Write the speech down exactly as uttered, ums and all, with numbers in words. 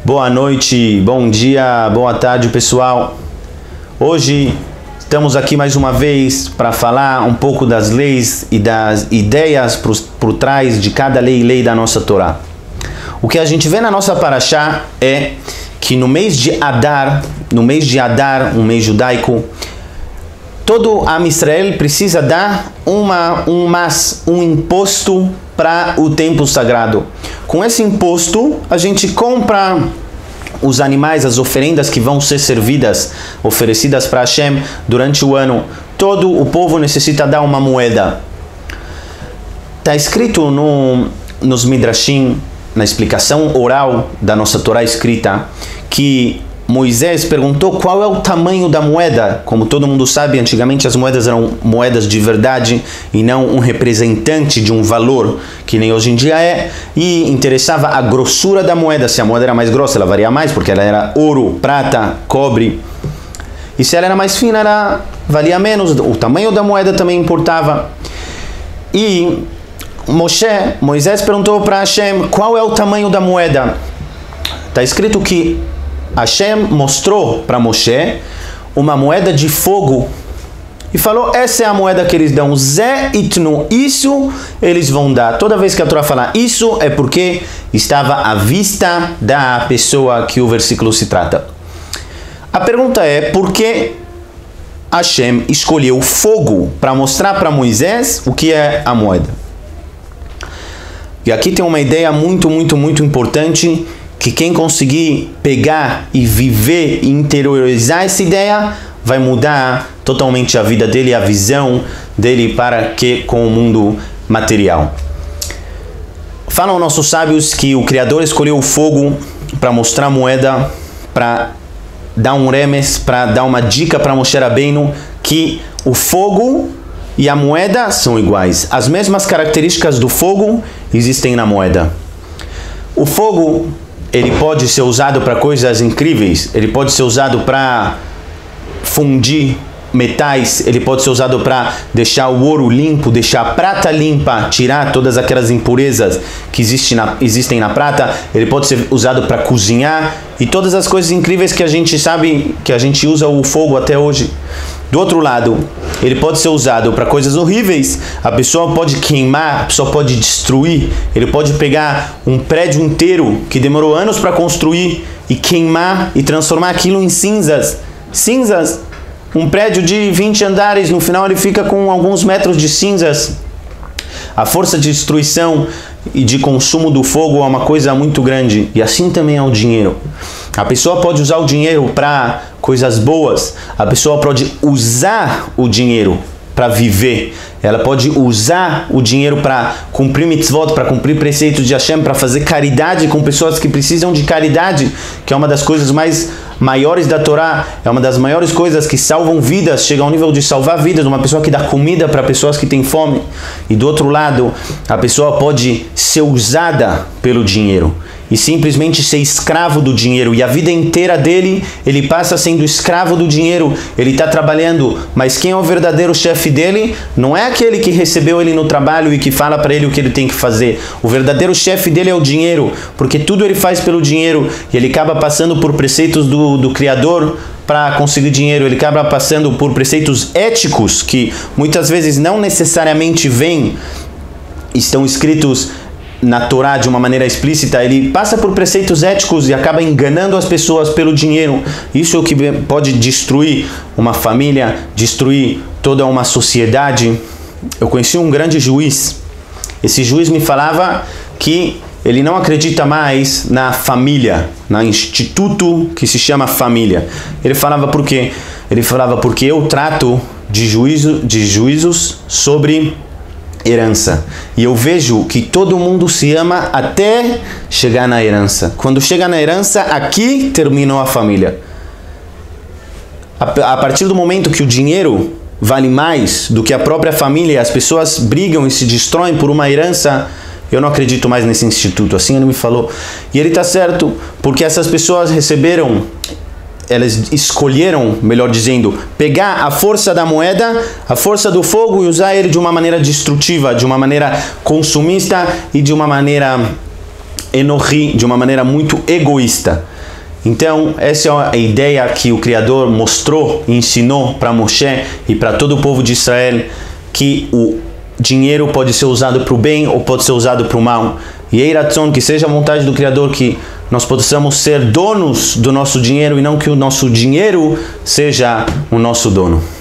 Boa noite, bom dia, boa tarde, pessoal. Hoje estamos aqui mais uma vez para falar um pouco das leis e das ideias por, por trás de cada lei e lei da nossa Torá. O que a gente vê na nossa Parashá é que no mês de Adar, no mês de Adar, um mês judaico, todo Am Israel precisa dar uma, um mas, um imposto para o templo sagrado. Com esse imposto, a gente compra os animais, as oferendas que vão ser servidas, oferecidas para Hashem durante o ano. Todo o povo necessita dar uma moeda. Está escrito no, nos Midrashim, na explicação oral da nossa Torá escrita, que Moisés perguntou qual é o tamanho da moeda. Como todo mundo sabe, antigamente as moedas eram moedas de verdade e não um representante de um valor, que nem hoje em dia é, e interessava a grossura da moeda. Se a moeda era mais grossa, ela varia mais, porque ela era ouro, prata, cobre. E se ela era mais fina, ela valia menos. O tamanho da moeda também importava. E Moshe, Moisés perguntou para Hashem qual é o tamanho da moeda. Está escrito que Hashem mostrou para Moshe uma moeda de fogo e falou: essa é a moeda que eles dão, Zé Itnu, isso eles vão dar. Toda vez que a Torá fala isso é porque estava à vista da pessoa que o versículo se trata. A pergunta é: por que Hashem escolheu fogo para mostrar para Moisés o que é a moeda? E aqui tem uma ideia muito, muito, muito importante, que quem conseguir pegar e viver e interiorizar essa ideia vai mudar totalmente a vida dele, a visão dele para que com o mundo material. Falam nossos sábios que o Criador escolheu o fogo para mostrar a moeda, para dar um remes, para dar uma dica para Moshe Rabbeinu que o fogo e a moeda são iguais. As mesmas características do fogo existem na moeda. O fogo, ele pode ser usado para coisas incríveis, ele pode ser usado para fundir metais, ele pode ser usado para deixar o ouro limpo, deixar a prata limpa, tirar todas aquelas impurezas que existem na, existem na prata, ele pode ser usado para cozinhar e todas as coisas incríveis que a gente sabe, que a gente usa o fogo até hoje. Do outro lado, ele pode ser usado para coisas horríveis. A pessoa pode queimar, a pessoa pode destruir. Ele pode pegar um prédio inteiro que demorou anos para construir e queimar e transformar aquilo em cinzas. Cinzas. Um prédio de vinte andares, no final ele fica com alguns metros de cinzas. A força de destruição e de consumo do fogo é uma coisa muito grande. E assim também é o dinheiro. A pessoa pode usar o dinheiro para coisas boas. A pessoa pode usar o dinheiro para viver. Ela pode usar o dinheiro para cumprir mitzvot, para cumprir preceitos de Hashem, para fazer caridade com pessoas que precisam de caridade, que é uma das coisas mais maiores da Torá, é uma das maiores coisas que salvam vidas, chega ao nível de salvar vidas, uma pessoa que dá comida para pessoas que têm fome. E do outro lado, a pessoa pode ser usada pelo dinheiro e simplesmente ser escravo do dinheiro, e a vida inteira dele, ele passa sendo escravo do dinheiro, ele está trabalhando, mas quem é o verdadeiro chefe dele não é aquele que recebeu ele no trabalho e que fala para ele o que ele tem que fazer. O verdadeiro chefe dele é o dinheiro, porque tudo ele faz pelo dinheiro, e ele acaba passando por preceitos do, do Criador para conseguir dinheiro, ele acaba passando por preceitos éticos que muitas vezes não necessariamente vêm, estão escritos na Torá de uma maneira explícita. Ele passa por preceitos éticos e acaba enganando as pessoas pelo dinheiro. Isso é o que pode destruir uma família, destruir toda uma sociedade. Eu conheci um grande juiz. Esse juiz me falava que ele não acredita mais na família, no instituto que se chama família. Ele falava por quê? Ele falava porque eu trato de, juízo, de juízos sobre herança. E eu vejo que todo mundo se ama até chegar na herança. Quando chega na herança, aqui terminou a família. A, a partir do momento que o dinheiro vale mais do que a própria família, as pessoas brigam e se destroem por uma herança, eu não acredito mais nesse instituto. Assim ele me falou. E ele está certo, porque essas pessoas receberam, elas escolheram, melhor dizendo, pegar a força da moeda, a força do fogo e usar ele de uma maneira destrutiva, de uma maneira consumista e de uma maneira enohi, de uma maneira muito egoísta. Então, essa é a ideia que o Criador mostrou e ensinou para Moshe e para todo o povo de Israel, que o dinheiro pode ser usado para o bem ou pode ser usado para o mal. E Yehei Ratzon, que seja a vontade do Criador que nós possamos ser donos do nosso dinheiro e não que o nosso dinheiro seja o nosso dono.